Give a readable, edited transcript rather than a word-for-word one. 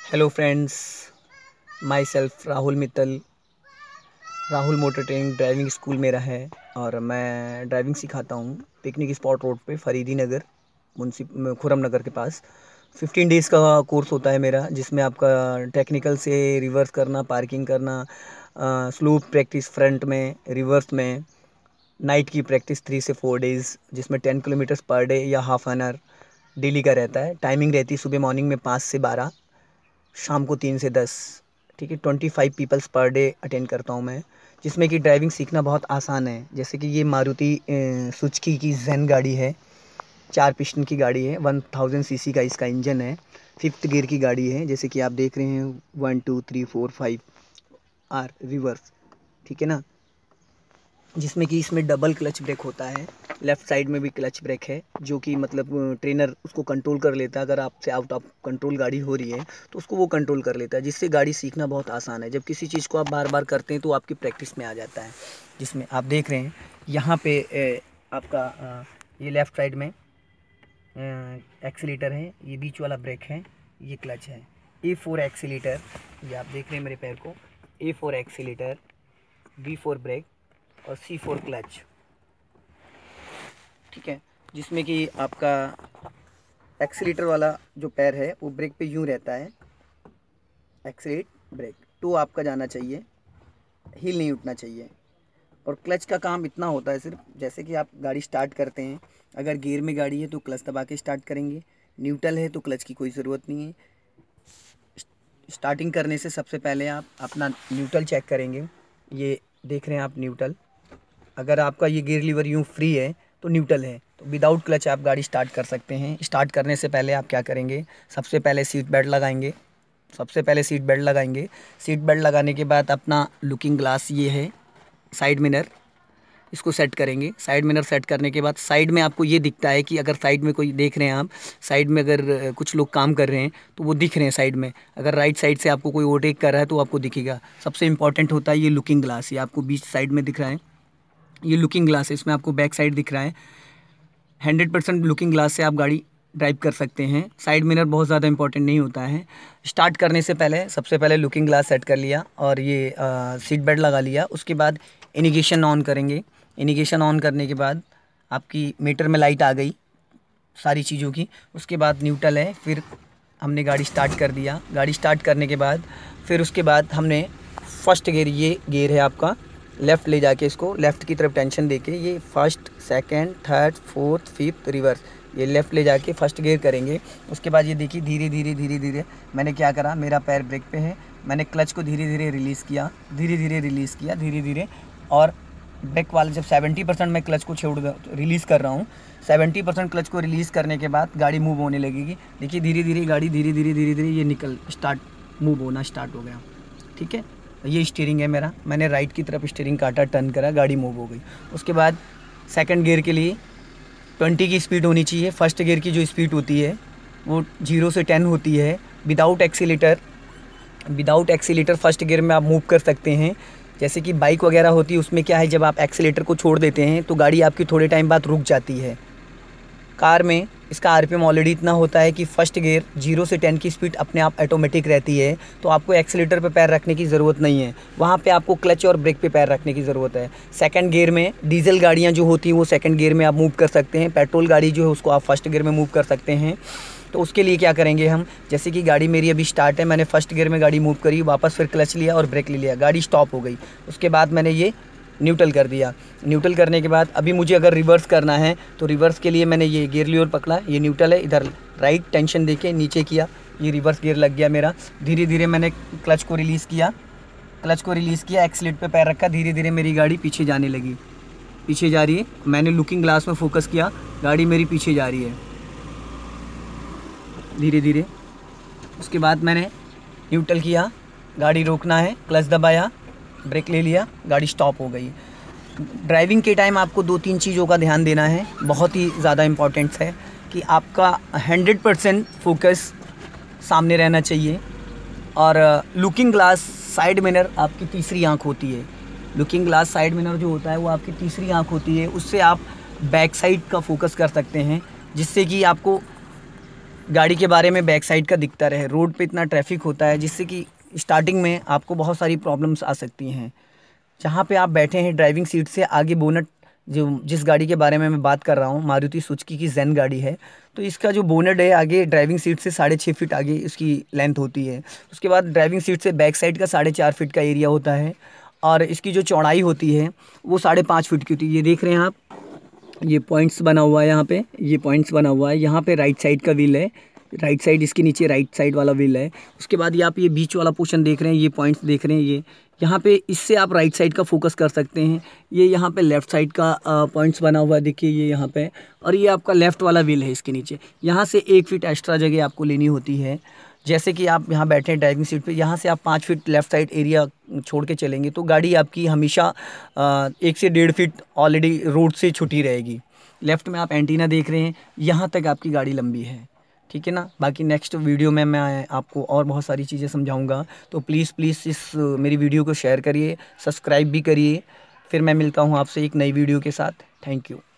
Hello friends, my self Rahul Mittal. Rahul motor training driving school मेरा है और मैं ड्राइविंग सिखाता हूँ पिकनिक स्पॉट रोड पे फरीदी नगर खुरम नगर के पास। 15 डेज़ का कोर्स होता है मेरा, जिसमें आपका टेक्निकल से रिवर्स करना, पार्किंग करना, स्लोप प्रैक्टिस फ्रंट में, रिवर्स में, नाइट की प्रैक्टिस 3 से 4 डेज़, जिसमें 10 किलोमीटर्स पर डे या हाफ एन आवर डेली का रहता है। टाइमिंग रहती है सुबह मॉर्निंग में 5 से 12, शाम को 3 से 10। ठीक है, 25 पीपल्स पर डे अटेंड करता हूँ मैं, जिसमें कि ड्राइविंग सीखना बहुत आसान है। जैसे कि ये मारुति सुजुकी की ज़ेन गाड़ी है, 4 पिस्टन की गाड़ी है, 1000 सीसी का इसका इंजन है, 5th गियर की गाड़ी है। जैसे कि आप देख रहे हैं 1 2 3 4 5 आर रिवर्स, ठीक है ना। जिसमें कि इसमें डबल क्लच ब्रेक होता है, लेफ़्ट साइड में भी क्लच ब्रेक है, जो कि मतलब ट्रेनर उसको कंट्रोल कर लेता है। अगर आपसे आउट ऑफ कंट्रोल गाड़ी हो रही है तो उसको वो कंट्रोल कर लेता है, जिससे गाड़ी सीखना बहुत आसान है। जब किसी चीज़ को आप बार बार करते हैं तो आपकी प्रैक्टिस में आ जाता है। जिसमें आप देख रहे हैं यहाँ पे आपका ये लेफ़्ट साइड में एक्सीलेटर है, ये बीच वाला ब्रेक है, ये क्लच है। A4 एक्सीलेटर, ये आप देख रहे हैं मेरे पैर को, A4 एक्सीलेटर, B4 ब्रेक और C4 क्लच, ठीक है। जिसमें कि आपका एक्सीलेटर वाला जो पैर है वो ब्रेक पे यूँ रहता है, एक्सीलेट ब्रेक टू आपका जाना चाहिए, हील नहीं उठना चाहिए। और क्लच का काम इतना होता है सिर्फ, जैसे कि आप गाड़ी स्टार्ट करते हैं, अगर गियर में गाड़ी है तो क्लच दबा के स्टार्ट करेंगे, न्यूट्रल है तो क्लच की कोई ज़रूरत नहीं है। स्टार्टिंग करने से सबसे पहले आप अपना न्यूट्रल चेक करेंगे। ये देख रहे हैं आप न्यूट्रल, अगर आपका ये गियर लीवर यूँ फ्री है तो न्यूट्रल है, तो विदाउट क्लच आप गाड़ी स्टार्ट कर सकते हैं। स्टार्ट करने से पहले आप क्या करेंगे, सबसे पहले सीट बेल्ट लगाएंगे। सीट बेल्ट लगाने के बाद अपना लुकिंग ग्लास ये है, साइड मिरर, इसको सेट करेंगे। साइड मिरर सेट करने के बाद साइड में आपको ये दिखता है कि अगर साइड में कोई देख रहे हैं आप, साइड में अगर कुछ लोग काम कर रहे हैं तो वो दिख रहे हैं साइड में। अगर राइट साइड से आपको कोई ओवरटेक कर रहा है तो आपको दिखेगा। सबसे इंपॉर्टेंट होता है ये लुकिंग ग्लास, ये आपको बीच साइड में दिख रहा है, ये लुकिंग ग्लास है, इसमें आपको बैक साइड दिख रहा है। 100% लुकिंग ग्लास से आप गाड़ी ड्राइव कर सकते हैं। साइड मिरर बहुत ज़्यादा इंपॉर्टेंट नहीं होता है। स्टार्ट करने से पहले सबसे पहले लुकिंग ग्लास सेट कर लिया और ये सीट बेल्ट लगा लिया। उसके बाद इंडिकेशन ऑन करेंगे। इंडिकेशन ऑन करने के बाद आपकी मीटर में लाइट आ गई सारी चीज़ों की। उसके बाद न्यूट्रल है, फिर हमने गाड़ी स्टार्ट कर दिया। गाड़ी स्टार्ट करने के बाद फिर उसके बाद हमने फर्स्ट गियर, ये गियर है आपका, लेफ़्ट ले जाके इसको लेफ़्ट की तरफ टेंशन देके, ये first, second, third, fourth, fifth, reverse, ये लेफ़्ट ले जाके फर्स्ट गियर करेंगे। उसके बाद ये देखिए धीरे धीरे मैंने क्या करा, मेरा पैर ब्रेक पे है, मैंने क्लच को धीरे धीरे रिलीज़ किया, और ब्रेक वाले जब 70% मैं क्लच को रिलीज़ कर रहा हूँ, 70% क्लच को रिलीज़ करने के बाद गाड़ी मूव होने लगेगी। देखिए धीरे धीरे गाड़ी धीरे धीरे ये मूव होना स्टार्ट हो गया, ठीक है। ये स्टीयरिंग है मेरा, मैंने राइट की तरफ स्टीयरिंग काटा, टर्न करा, गाड़ी मूव हो गई। उसके बाद सेकंड गियर के लिए 20 की स्पीड होनी चाहिए। फर्स्ट गियर की जो स्पीड होती है वो 0 से 10 होती है। विदाउट एक्सीलेटर फर्स्ट गियर में आप मूव कर सकते हैं। जैसे कि बाइक वगैरह होती है, उसमें क्या है, जब आप एक्सीलेटर को छोड़ देते हैं तो गाड़ी आपकी थोड़े टाइम बाद रुक जाती है। कार में इसका आरपीएम ऑलरेडी इतना होता है कि फर्स्ट गियर 0 से 10 की स्पीड अपने आप ऑटोमेटिक रहती है, तो आपको एक्सीलेटर पे पैर रखने की ज़रूरत नहीं है। वहाँ पे आपको क्लच और ब्रेक पे पैर रखने की ज़रूरत है। सेकंड गियर में डीजल गाड़ियाँ जो होती हैं वो सेकंड गियर में आप मूव कर सकते हैं। पेट्रोल गाड़ी जो है उसको आप फर्स्ट गियर में मूव कर सकते हैं। तो उसके लिए क्या करेंगे हम, जैसे कि गाड़ी मेरी अभी स्टार्ट है, मैंने फर्स्ट गियर में गाड़ी मूव करी, वापस फिर क्लच लिया और ब्रेक ले लिया, गाड़ी स्टॉप हो गई। उसके बाद मैंने ये न्यूट्रल कर दिया। न्यूट्रल करने के बाद अभी मुझे अगर रिवर्स करना है तो रिवर्स के लिए मैंने ये गियर लीवर पकड़ा, ये न्यूट्रल है, इधर राइट टेंशन देके नीचे किया, ये रिवर्स गियर लग गया मेरा। धीरे धीरे मैंने क्लच को रिलीज़ किया, एक्सीलेटर पे पैर रखा, धीरे धीरे मेरी गाड़ी पीछे जाने लगी, पीछे जा रही है। मैंने लुकिंग ग्लास में फोकस किया, गाड़ी मेरी पीछे जा रही है धीरे धीरे। उसके बाद मैंने न्यूट्रल किया, गाड़ी रोकना है, क्लच दबाया, ब्रेक ले लिया, गाड़ी स्टॉप हो गई। ड्राइविंग के टाइम आपको 2-3 चीज़ों का ध्यान देना है, बहुत ही ज़्यादा इम्पॉर्टेंट्स है कि आपका 100% फोकस सामने रहना चाहिए। और लुकिंग ग्लास साइड मिरर आपकी तीसरी आंख होती है। लुकिंग ग्लास साइड मिरर जो होता है वो आपकी तीसरी आंख होती है, उससे आप बैक साइड का फोकस कर सकते हैं, जिससे कि आपको गाड़ी के बारे में बैक साइड का दिखता रहे। रोड पे इतना ट्रैफिक होता है जिससे कि स्टार्टिंग में आपको बहुत सारी प्रॉब्लम्स आ सकती हैं। जहाँ पे आप बैठे हैं ड्राइविंग सीट से आगे बोनट, जो जिस गाड़ी के बारे में मैं बात कर रहा हूँ मारुति सुजुकी की ज़ेन गाड़ी है, तो इसका जो बोनट है आगे ड्राइविंग सीट से 6.5 फीट आगे इसकी लेंथ होती है। उसके बाद ड्राइविंग सीट से बैक साइड का 4.5 फीट का एरिया होता है और इसकी जो चौड़ाई होती है वो 5.5 फीट की होती है। ये देख रहे हैं आप, ये पॉइंट्स बना हुआ है यहाँ पे, ये पॉइंट्स बना हुआ है। यहाँ पे राइट साइड का व्हील है, राइट साइड इसके नीचे राइट साइड वाला व्हील है। उसके बाद ये आप ये बीच वाला पोर्शन देख रहे हैं, ये पॉइंट्स देख रहे हैं, ये यहाँ पे इससे आप राइट साइड का फोकस कर सकते हैं। ये यहाँ पे लेफ़्ट साइड का पॉइंट्स बना हुआ है, देखिए ये यहाँ पे, और ये आपका लेफ़्ट वाला व्हील है इसके नीचे। यहाँ से 1 फीट एक्स्ट्रा जगह आपको लेनी होती है। जैसे कि आप यहाँ बैठे हैं ड्राइविंग सीट पे, यहाँ से आप 5 फीट लेफ़्ट साइड एरिया छोड़ के चलेंगे तो गाड़ी आपकी हमेशा 1 से 1.5 फीट ऑलरेडी रोड से छुटी रहेगी। लेफ़्ट में आप एंटीना देख रहे हैं, यहाँ तक आपकी गाड़ी लंबी है, ठीक है ना। बाकी नेक्स्ट वीडियो में मैं आपको और बहुत सारी चीज़ें समझाऊंगा, तो प्लीज़ इस मेरी वीडियो को शेयर करिए, सब्सक्राइब भी करिए। फिर मैं मिलता हूँ आपसे एक नई वीडियो के साथ। Thank you.